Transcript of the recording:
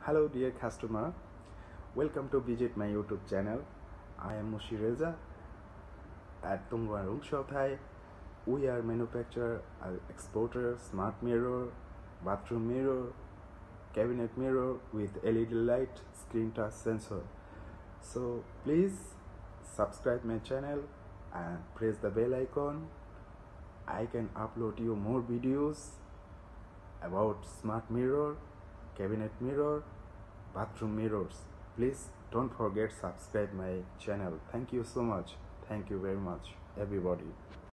Hello dear customer, welcome to visit my YouTube channel. I am Mushi Reza at Tungwa Rungshothai. We are manufacturer and exporter smart mirror, bathroom mirror, cabinet mirror with LED light, screen touch sensor. So please subscribe my channel and press the bell icon. I can upload you more videos about smart mirror, cabinet mirror, bathroom mirrors. Please don't forget subscribe my channel. Thank you so much. Thank you very much everybody.